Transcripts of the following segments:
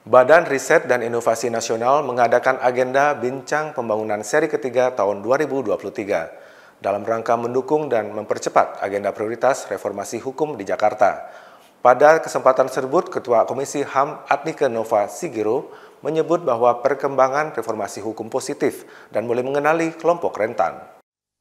Badan Riset dan Inovasi Nasional mengadakan agenda Bincang Pembangunan Seri ketiga tahun 2023 dalam rangka mendukung dan mempercepat agenda prioritas reformasi hukum di Jakarta. Pada kesempatan tersebut, Ketua Komisi HAM Adnike Nova Sigiro menyebut bahwa perkembangan reformasi hukum positif dan mulai mengenali kelompok rentan.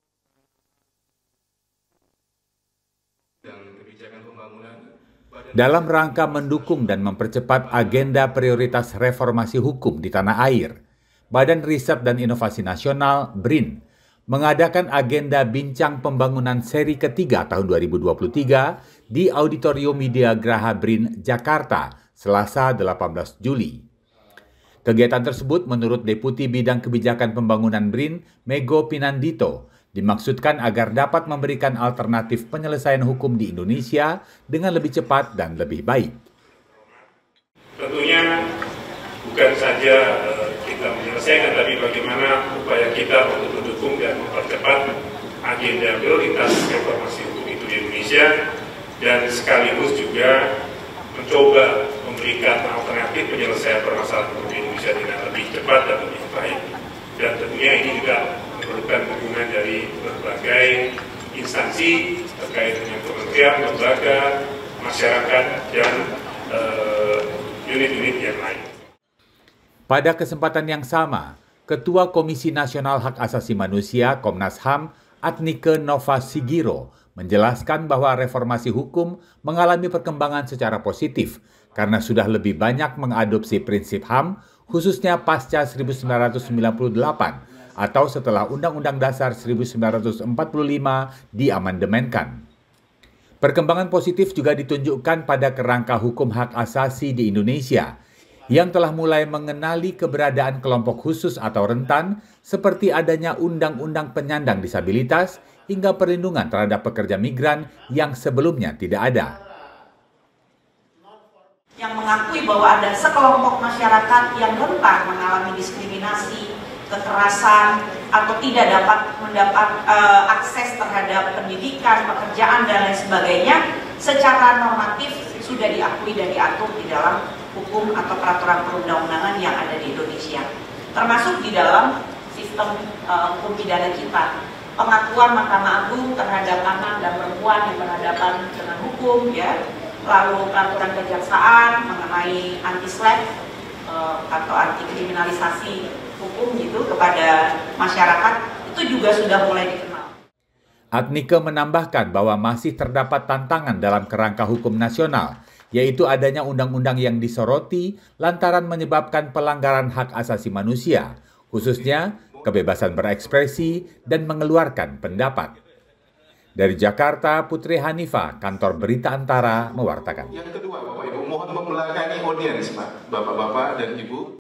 Dalam rangka mendukung dan mempercepat agenda prioritas reformasi hukum di tanah air, Badan Riset dan Inovasi Nasional (BRIN) mengadakan agenda Bincang Pembangunan Seri ketiga tahun 2023 di Auditorium Media Graha BRIN, Jakarta, Selasa 18 Juli. Kegiatan tersebut menurut Deputi Bidang Kebijakan Pembangunan BRIN, Mego Pinandito, dimaksudkan agar dapat memberikan alternatif penyelesaian hukum di Indonesia dengan lebih cepat dan lebih baik. Tentunya bukan saja kita menyelesaikan, tapi bagaimana upaya kita untuk mendukung dan mempercepat agenda prioritas reformasi hukum itu di Indonesia, dan sekaligus juga mencoba memberikan alternatif penyelesaian permasalahan hukum di Indonesia dengan lebih cepat dan lebih baik. Dan tentunya ini juga memerlukan dukungan dari berbagai instansi terkait dengan kementerian, lembaga, masyarakat, dan unit-unit yang lain. Pada kesempatan yang sama, Ketua Komisi Nasional Hak Asasi Manusia Komnas HAM Adnike Nova Sigiro menjelaskan bahwa reformasi hukum mengalami perkembangan secara positif karena sudah lebih banyak mengadopsi prinsip HAM, khususnya pasca 1998 atau setelah Undang-Undang Dasar 1945 diamandemenkan. Perkembangan positif juga ditunjukkan pada kerangka hukum hak asasi di Indonesia yang telah mulai mengenali keberadaan kelompok khusus atau rentan seperti adanya Undang-Undang Penyandang Disabilitas hingga perlindungan terhadap pekerja migran yang sebelumnya tidak ada. Yang mengakui bahwa ada sekelompok masyarakat yang rentan mengalami diskriminasi, kekerasan, atau tidak dapat mendapat akses terhadap pendidikan, pekerjaan, dan lain sebagainya, secara normatif sudah diakui dan diatur di dalam hukum atau peraturan perundang-undangan yang ada di Indonesia, termasuk di dalam sistem hukum pidana kita. Pengakuan Mahkamah Agung terhadap anak dan perempuan yang berhadapan dengan hukum, ya, lalu peraturan kejaksaan mengenai anti-SLAPP atau anti kriminalisasi hukum gitu kepada masyarakat, itu juga sudah mulai dikenal. Adnike menambahkan bahwa masih terdapat tantangan dalam kerangka hukum nasional, yaitu adanya undang-undang yang disoroti lantaran menyebabkan pelanggaran hak asasi manusia, khususnya kebebasan berekspresi dan mengeluarkan pendapat. Dari Jakarta, Putri Hanifa, Kantor Berita Antara, mewartakan. Yang kedua, Bapak Ibu, mohon membelakangi audiens, Pak, Bapak-Bapak dan Ibu.